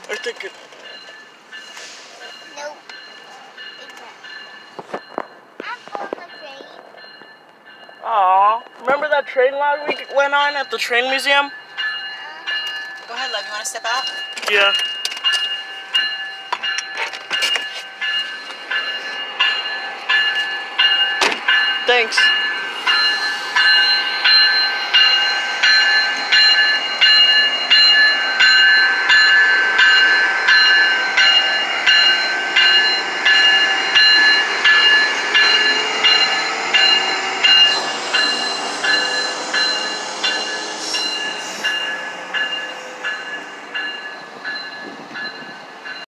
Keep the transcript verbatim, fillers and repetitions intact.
I think it. Nope. I'm on the train. Aw, remember that train ride we went on at the train museum? Uh-huh. Go ahead, love. You want to step out? Yeah. Thanks.